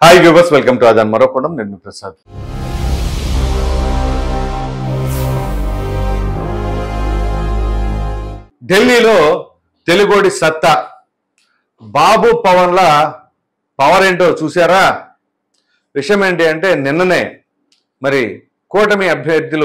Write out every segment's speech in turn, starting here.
Hi viewers, welcome to Aadhan మరోకోణం. నేను ప్రసాద్. ఢిల్లీలో తెలుగోడి సత్తా, బాబు పవన్ల పవర్ ఏంటో చూసారా? విషయం ఏంటి అంటే నిన్ననే మరి కూటమి అభ్యర్థులు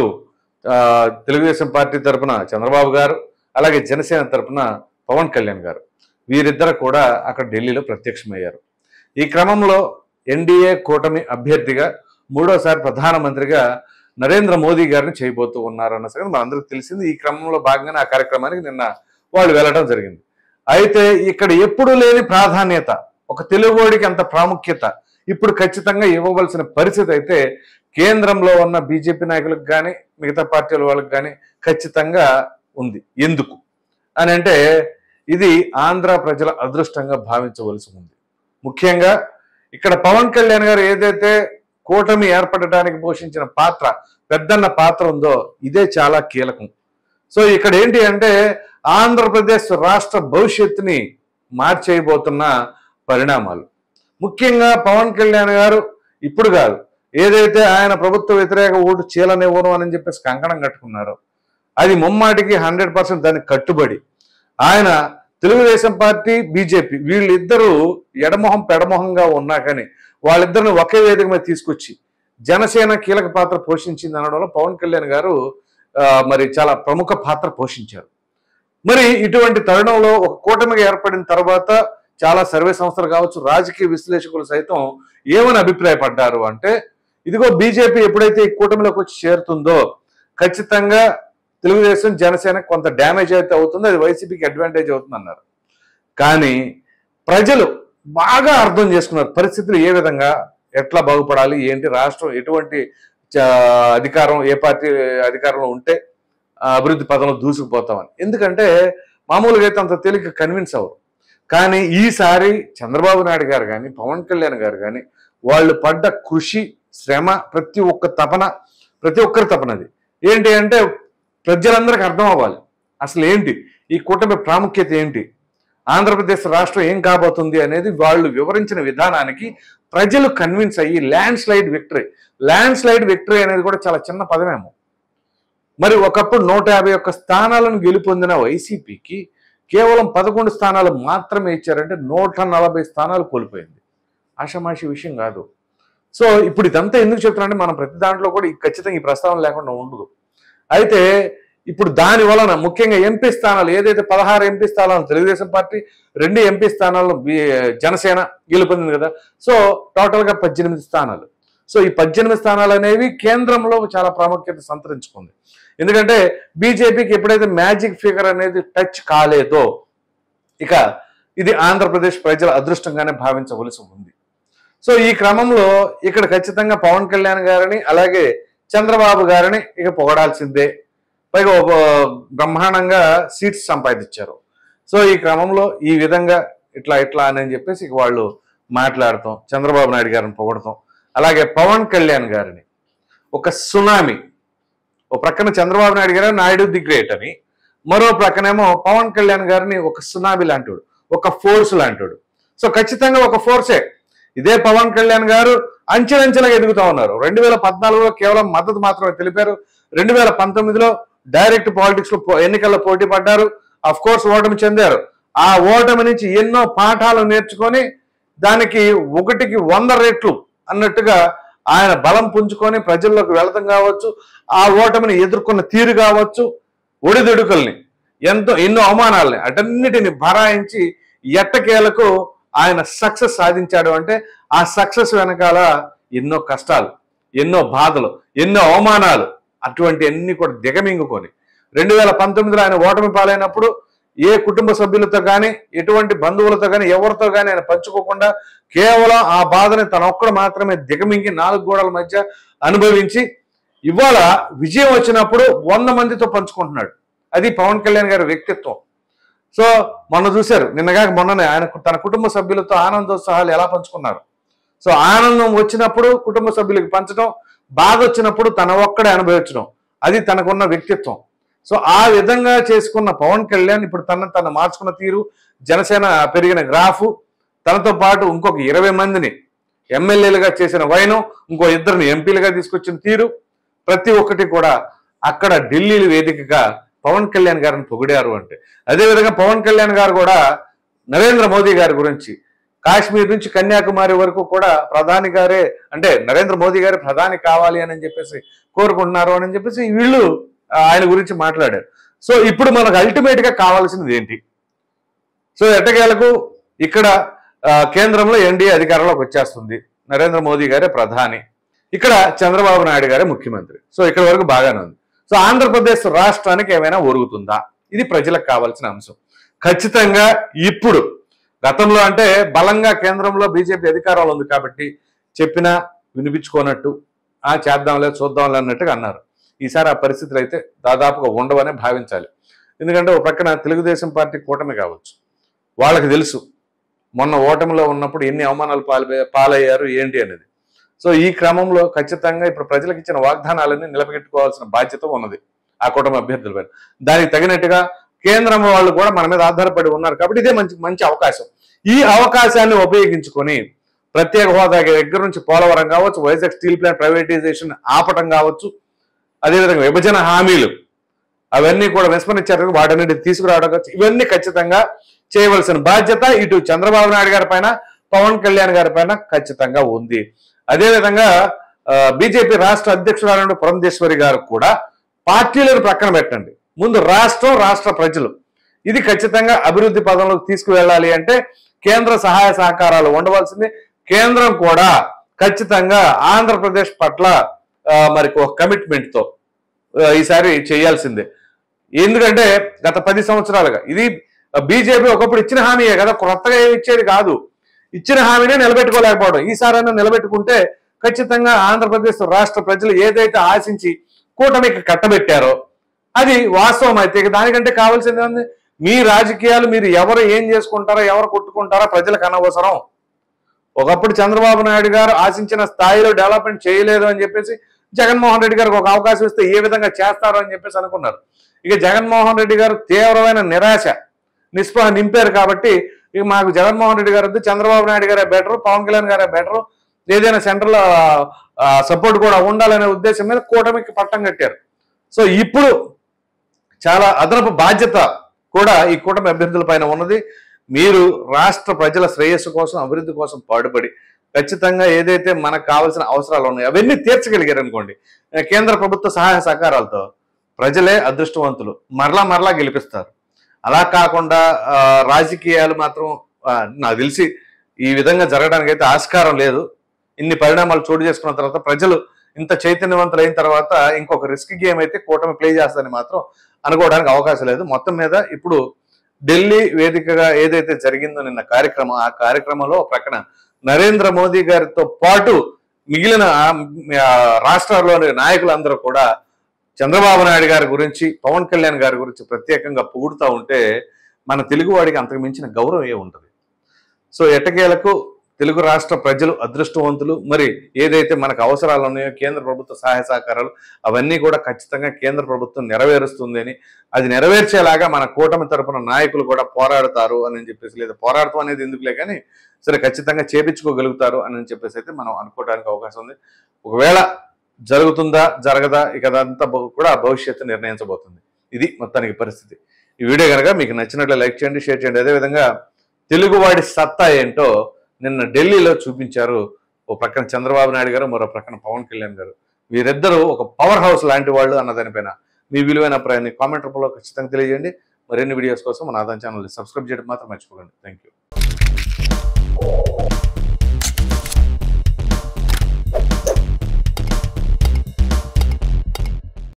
తెలుగుదేశం పార్టీ తరఫున చంద్రబాబు గారు, అలాగే జనసేన తరఫున పవన్ కళ్యాణ్ గారు, వీరిద్దరు కూడా అక్కడ ఢిల్లీలో ప్రత్యక్షమయ్యారు. ఈ క్రమంలో ఎన్డీఏ కూటమి అభ్యర్థిగా మూడోసారి ప్రధానమంత్రిగా నరేంద్ర మోదీ గారిని చేయబోతూ ఉన్నారన్న సంగతి మనందరికీ తెలిసింది. ఈ క్రమంలో భాగంగానే ఆ కార్యక్రమానికి నిన్న వాళ్ళు వెళ్ళడం జరిగింది. అయితే ఇక్కడ ఎప్పుడు లేని ప్రాధాన్యత, ఒక తెలుగోడికి అంత ప్రాముఖ్యత ఇప్పుడు ఖచ్చితంగా ఇవ్వవలసిన పరిస్థితి అయితే కేంద్రంలో ఉన్న బీజేపీ నాయకులకు కానీ మిగతా పార్టీల వాళ్ళకి కానీ ఖచ్చితంగా ఉంది. ఎందుకు అని అంటే ఇది ఆంధ్ర ప్రజల అదృష్టంగా భావించవలసి ఉంది. ముఖ్యంగా ఇక్కడ పవన్ కళ్యాణ్ గారు ఏదైతే కూటమి ఏర్పడటానికి పోషించిన పాత్ర, పెద్దన్న పాత్ర ఉందో ఇదే చాలా కీలకం. సో ఇక్కడ ఏంటి అంటే ఆంధ్రప్రదేశ్ రాష్ట్ర భవిష్యత్తుని మార్చేయబోతున్న పరిణామాలు. ముఖ్యంగా పవన్ కళ్యాణ్ గారు ఇప్పుడు కాదు, ఏదైతే ఆయన ప్రభుత్వ వ్యతిరేక ఓటు చీలనివ్వను అని చెప్పేసి కంకణం కట్టుకున్నారో అది ముమ్మాటికి 100% దానికి కట్టుబడి ఆయన తెలుగుదేశం పార్టీ, బీజేపీ వీళ్ళిద్దరూ ఎడమొహం పెడమొహంగా ఉన్నా కానీ వాళ్ళిద్దరిని ఒకే వేదిక మీద తీసుకొచ్చి జనసేన కీలక పాత్ర పోషించింది అనడంలో పవన్ కళ్యాణ్ గారు మరి చాలా ప్రముఖ పాత్ర పోషించారు. మరి ఇటువంటి తరుణంలో ఒక కూటమిగా ఏర్పడిన తర్వాత చాలా సర్వే సంస్థలు కావచ్చు, రాజకీయ విశ్లేషకులు సైతం ఏమని అభిప్రాయపడ్డారు అంటే, ఇదిగో బీజేపీ ఎప్పుడైతే ఈ కూటమిలోకి వచ్చి చేరుతుందో ఖచ్చితంగా తెలుగుదేశం జనసేన కొంత డ్యామేజ్ అయితే అవుతుంది, అది వైసీపీకి అడ్వాంటేజ్ అవుతుంది అన్నారు. కానీ ప్రజలు బాగా అర్థం చేసుకున్నారు పరిస్థితులు ఏ విధంగా, ఎట్లా బాగుపడాలి, ఏంటి, రాష్ట్రం ఎటువంటి అధికారం, ఏ పార్టీ అధికారంలో ఉంటే అభివృద్ధి పదంలో దూసుకుపోతామని. ఎందుకంటే మామూలుగా అయితే అంత తేలిక కన్విన్స్ అవ్వరు. కానీ ఈసారి చంద్రబాబు నాయుడు గారు కానీ పవన్ కళ్యాణ్ గారు కానీ వాళ్ళు పడ్డ కృషి, శ్రమ, ప్రతి ఒక్కరి తపనది ఏంటి అంటే ప్రజలందరికీ అర్థం అవ్వాలి అసలు ఏంటి ఈ కూటమి ప్రాముఖ్యత ఏంటి, ఆంధ్రప్రదేశ్ రాష్ట్రం ఏం కాబోతుంది అనేది వాళ్ళు వివరించిన విధానానికి ప్రజలు కన్విన్స్ అయ్యి ల్యాండ్ స్లైడ్ విక్టరీ అనేది కూడా చాలా చిన్న పదమేమో. మరి ఒకప్పుడు 151 స్థానాలను గెలుపొందిన వైసీపీకి కేవలం 11 స్థానాలు మాత్రమే ఇచ్చారంటే 140 స్థానాలు కోల్పోయింది. ఆషామాషి విషయం కాదు. సో ఇప్పుడు ఇదంతా ఎందుకు చెప్తున్నానంటే మనం ప్రతి దాంట్లో కూడా ఖచ్చితంగా ఈ ప్రస్తావన లేకుండా ఉండదు. అయితే ఇప్పుడు దాని వలన ముఖ్యంగా ఎంపీ స్థానాలు, ఏదైతే 16 ఎంపీ స్థానాలు తెలుగుదేశం పార్టీ, 2 ఎంపీ స్థానాలను జనసేన గెలుపొందింది కదా, సో టోటల్గా 18 స్థానాలు. సో ఈ 18 స్థానాలు అనేవి కేంద్రంలో చాలా ప్రాముఖ్యత సంతరించుకుంది. ఎందుకంటే బీజేపీకి ఎప్పుడైతే మ్యాజిక్ ఫిగర్ అనేది టచ్ కాలేదో ఇక ఇది ఆంధ్రప్రదేశ్ ప్రజల అదృష్టంగానే భావించవలసి ఉంది. సో ఈ క్రమంలో ఇక్కడ ఖచ్చితంగా పవన్ కళ్యాణ్ గారిని అలాగే చంద్రబాబు గారిని ఇక పొగడాల్సిందే. పైగా బ్రహ్మాండంగా సీట్స్ సంపాదించారు. సో ఈ క్రమంలో ఈ విధంగా ఇట్లా అని చెప్పేసి ఇక వాళ్ళు మాట్లాడతాం, చంద్రబాబు నాయుడు గారిని పొగడతాం, అలాగే పవన్ కళ్యాణ్ గారిని ఒక సునామీ. ఓ ప్రక్కన చంద్రబాబు నాయుడు గారు నాయుడు ది గ్రేట్ అని, మరో ప్రక్కనేమో పవన్ కళ్యాణ్ గారిని ఒక సునామీ లాంటివాడు, ఒక ఫోర్స్ లాంటివాడు. సో ఖచ్చితంగా ఒక ఫోర్సే. ఇదే పవన్ కళ్యాణ్ గారు అంచెలంచెలుగా ఎదుగుతూ ఉన్నారు. 2014లో కేవలం మద్దతు మాత్రమే తెలిపారు. 2019లో డైరెక్ట్ పాలిటిక్స్ లో ఎన్నికల్లో పోటీ పడ్డారు. అఫ్ కోర్స్ ఓటమి చెందారు. ఆ ఓటమి నుంచి ఎన్నో పాఠాలు నేర్చుకొని దానికి 1కి 100 రెట్లు అన్నట్టుగా ఆయన బలం పుంజుకొని ప్రజల్లోకి వెళతం కావచ్చు, ఆ ఓటమిని ఎదుర్కొన్న తీరు కావచ్చు, ఒడిదుడుకుల్ని ఎన్నో అవమానాలని అటన్నిటిని భరాయించి ఎట్టకేలకు ఆయన సక్సెస్ సాధించాడు. అంటే ఆ సక్సెస్ వెనకాల ఎన్నో కష్టాలు, ఎన్నో బాధలు, ఎన్నో అవమానాలు, అటువంటి అన్ని కూడా దిగమింగుకొని 2019లో ఆయన ఓటమి పాలైనప్పుడు ఏ కుటుంబ సభ్యులతో కానీ ఎటువంటి బంధువులతో కానీ ఎవరితో కానీ ఆయన పంచుకోకుండా కేవలం ఆ బాధని తన ఒక్కడు మాత్రమే దిగమింగి 4 గోడల మధ్య అనుభవించి ఇవాళ విజయం వచ్చినప్పుడు 100 మందితో పంచుకుంటున్నాడు. అది పవన్ కళ్యాణ్ గారి వ్యక్తిత్వం. సో మొన్న చూశారు, నిన్నగాక మొన్ననే ఆయన తన కుటుంబ సభ్యులతో ఆనందోత్సాహాలు ఎలా పంచుకున్నారు. సో ఆనందం వచ్చినప్పుడు కుటుంబ సభ్యులకు పంచడం, బాధ వచ్చినప్పుడు తన ఒక్కడే అనుభవించడం, అది తనకున్న వ్యక్తిత్వం. సో ఆ విధంగా చేసుకున్న పవన్ కళ్యాణ్ ఇప్పుడు తను మార్చుకున్న తీరు, జనసేన పెరిగిన గ్రాఫు, తనతో పాటు ఇంకొక 20 మందిని ఎమ్మెల్యేలుగా చేసిన వైనం, ఇంకో ఇద్దరిని ఎంపీలుగా తీసుకొచ్చిన తీరు, ప్రతి ఒక్కటి కూడా అక్కడ ఢిల్లీ వేదికగా పవన్ కళ్యాణ్ గారిని పొగిడారు అంటే. అదేవిధంగా పవన్ కళ్యాణ్ గారు కూడా నరేంద్ర మోదీ గారి గురించి కాశ్మీర్ నుంచి కన్యాకుమారి వరకు కూడా ప్రధాని గారే, అంటే నరేంద్ర మోదీ గారే ప్రధాని కావాలి అని చెప్పేసి కోరుకుంటున్నారు అని చెప్పేసి వీళ్ళు ఆయన గురించి మాట్లాడారు. సో ఇప్పుడు మనకు అల్టిమేట్ గా కావాల్సింది ఏంటి? సో ఎట్టకేలకు ఇక్కడ కేంద్రంలో ఎన్డీఏ అధికారంలోకి వచ్చేస్తుంది, నరేంద్ర మోదీ గారే ప్రధాని, ఇక్కడ చంద్రబాబు నాయుడు గారే ముఖ్యమంత్రి. సో ఇక్కడ వరకు బాగానే ఉంది. సో ఆంధ్రప్రదేశ్ రాష్ట్రానికి ఏమైనా ఒరుగుతుందా? ఇది ప్రజలకు కావాల్సిన అంశం. ఖచ్చితంగా ఇప్పుడు, గతంలో అంటే బలంగా కేంద్రంలో బీజేపీ అధికారంలో ఉంది కాబట్టి చెప్పినా వినిపించుకోనట్టు చేద్దాంలే చూద్దాంలే అన్నట్టుగా అన్నారు. ఈసారి ఆ పరిస్థితులు అయితే దాదాపుగా ఉండవనే భావించాలి. ఎందుకంటే ఒక పక్కన తెలుగుదేశం పార్టీ కూటమి కావచ్చు, వాళ్ళకి తెలుసు మొన్న ఓటమిలో ఉన్నప్పుడు ఎన్ని అవమానాలు పాలయ్యారు ఏంటి అనేది. సో ఈ క్రమంలో ఖచ్చితంగా ఇప్పుడు ప్రజలకు ఇచ్చిన వాగ్దానాలన్నీ నిలబెట్టుకోవాల్సిన బాధ్యత ఉన్నది ఆ కూటమి అభ్యర్థులపై. దానికి తగినట్టుగా కేంద్రం వాళ్ళు కూడా మన మీద ఆధారపడి ఉన్నారు కాబట్టి ఇదే మంచి అవకాశం. ఈ అవకాశాన్ని ఉపయోగించుకొని ప్రత్యేక హోదా దగ్గర నుంచి పోలవరం కావచ్చు, వైజాగ్ స్టీల్ ప్లాంట్ ప్రైవేటైజేషన్ ఆపటం కావచ్చు, అదేవిధంగా విభజన హామీలు అవన్నీ కూడా విస్మరించారు, వాటన్నిటి తీసుకురావడం కావచ్చు, ఇవన్నీ ఖచ్చితంగా చేయవలసిన బాధ్యత ఇటు చంద్రబాబు నాయుడు గారి పైన, పవన్ కళ్యాణ్ గారి పైన ఖచ్చితంగా ఉంది. అదేవిధంగా బీజేపీ రాష్ట్ర అధ్యక్షురాలు పురంధేశ్వరి గారు కూడా పార్టీలను ప్రక్కన పెట్టండి, ముందు రాష్ట్ర ప్రజలు ఇది ఖచ్చితంగా అభివృద్ధి పదంలోకి తీసుకువెళ్ళాలి అంటే కేంద్ర సహాయ సహకారాలు ఉండవలసింది. కేంద్రం కూడా ఖచ్చితంగా ఆంధ్రప్రదేశ్ పట్ల మరి ఒక కమిట్మెంట్తో ఈసారి చేయాల్సిందే. ఎందుకంటే గత 10 సంవత్సరాలుగా ఇది బీజేపీ ఒకప్పుడు ఇచ్చిన హామీయే కదా, కొత్తగా ఏమి ఇచ్చేది కాదు. ఇచ్చిన హామీనే నిలబెట్టుకోలేకపోవడం. ఈసారైనా నిలబెట్టుకుంటే ఖచ్చితంగా ఆంధ్రప్రదేశ్ రాష్ట్ర ప్రజలు ఏదైతే ఆశించి కూటమికి కట్టబెట్టారో అది వాస్తవం అయితే దానికంటే కావాల్సింది ఉంది. మీ రాజకీయాలు మీరు ఎవరు ఏం చేసుకుంటారో, ఎవరు కొట్టుకుంటారో ప్రజలకు అనవసరం. ఒకప్పుడు చంద్రబాబు నాయుడు గారు ఆశించిన స్థాయిలో డెవలప్మెంట్ చేయలేదు అని చెప్పేసి జగన్మోహన్ రెడ్డి గారికి ఒక అవకాశం ఇస్తే ఏ విధంగా చేస్తారు అని చెప్పేసి అనుకున్నారు. ఇక జగన్మోహన్ రెడ్డి గారు తీవ్రమైన నిరాశ నిస్పృహ నింపారు కాబట్టి ఇక మాకు జగన్మోహన్ రెడ్డి గారు వద్దు, చంద్రబాబు నాయుడు గారే బెటరు, పవన్ కళ్యాణ్ గారే బెటరు, ఏదైనా సెంట్రల్ సపోర్ట్ కూడా ఉండాలనే ఉద్దేశం మీద కూటమికి పట్టం కట్టారు. సో ఇప్పుడు చాలా అదనపు బాధ్యత కూడా ఈ కూటమి అభ్యర్థుల పైన ఉన్నది. మీరు రాష్ట్ర ప్రజల శ్రేయస్సు కోసం, అభివృద్ధి కోసం పాటుపడి ఖచ్చితంగా ఏదైతే మనకు కావాల్సిన అవసరాలు ఉన్నాయో అవన్నీ తీర్చగలిగారు అనుకోండి, కేంద్ర ప్రభుత్వ సహాయ సహకారాలతో ప్రజలే అదృష్టవంతులు, మరలా గెలిపిస్తారు. అలా కాకుండా రాజకీయాలు మాత్రం నాకు తెలిసి ఈ విధంగా జరగడానికి అయితే ఆస్కారం లేదు. ఇన్ని పరిణామాలు చోటు చేసుకున్న తర్వాత ప్రజలు ఇంత చైతన్యవంతులు అయిన తర్వాత ఇంకొక రిస్క్ గేమ్ అయితే కూటమి ప్లే చేస్తుందని మాత్రం అనుకోవడానికి అవకాశం లేదు. మొత్తం మీద ఇప్పుడు ఢిల్లీ వేదికగా ఏదైతే జరిగిందో నిన్న కార్యక్రమం, ఆ కార్యక్రమంలో ప్రక్కన నరేంద్ర మోదీ గారితో పాటు మిగిలిన రాష్ట్రాల్లోని నాయకులందరూ కూడా చంద్రబాబు నాయుడు గారి గురించి, పవన్ కళ్యాణ్ గారి గురించి ప్రత్యేకంగా పొగుడుతూ ఉంటే మన తెలుగువాడికి అంతకు మించిన గౌరవం ఏముంటుంది? సో ఎట్టకేలకు తెలుగు రాష్ట్ర ప్రజలు అదృష్టవంతులు. మరి ఏదైతే మనకు అవసరాలు ఉన్నాయో కేంద్ర ప్రభుత్వ సహాయ సహకారాలు అవన్నీ కూడా ఖచ్చితంగా కేంద్ర ప్రభుత్వం నెరవేరుస్తుంది అని, అది నెరవేర్చేలాగా మన కూటమి తరపున నాయకులు కూడా పోరాడతారు అని చెప్పేసి, లేదా పోరాడతాం అనేది ఎందుకులే కానీ సరే ఖచ్చితంగా చేపించుకోగలుగుతారు అని చెప్పేసి అయితే మనం అనుకోవడానికి అవకాశం ఉంది. ఒకవేళ జరుగుతుందా జరగదా ఇక అదంతా కూడా భవిష్యత్తు నిర్ణయించబోతుంది. ఇది మొత్తానికి పరిస్థితి. ఈ వీడియో కనుక మీకు నచ్చినట్లు లైక్ చేయండి, షేర్ చేయండి. అదేవిధంగా తెలుగువాడి సత్తా ఏంటో నిన్న ఢిల్లీలో చూపించారు. ఓ ప్రక్కన చంద్రబాబు నాయుడు గారు, మరో ప్రక్కన పవన్ కళ్యాణ్ గారు. వీరిద్దరూ ఒక పవర్ హౌస్ లాంటి వాళ్ళు అన్నదానిపైన మీ విలువైన అభిప్రాయాన్ని కామెంట్ రూపంలో ఖచ్చితంగా తెలియజేయండి. మరిన్ని వీడియోస్ కోసం మన ఆదాన్ ఛానల్ని సబ్స్క్రైబ్ చేయడం మాత్రం మర్చిపోకండి. Thank you.